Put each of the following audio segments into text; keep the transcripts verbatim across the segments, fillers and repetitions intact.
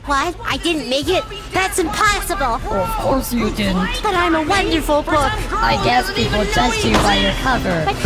What? I didn't make it? That's impossible! Of course you didn't. But I'm a wonderful book! I guess people judge you by your cover. But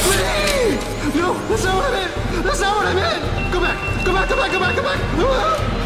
No, that's not what I meant! That's not what I meant! Go back! Go back, go back, go back, go back!